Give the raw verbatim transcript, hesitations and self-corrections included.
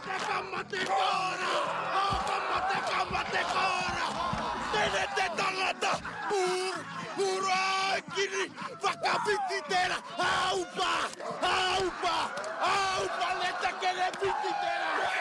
Kammate kaara! Oh, kammate, kammate kaara! Menette tallata! Puur! Puuraikini! Vaikka piti tehdä! Aupa! Aupa! Aupa! Että kenen piti tehdä!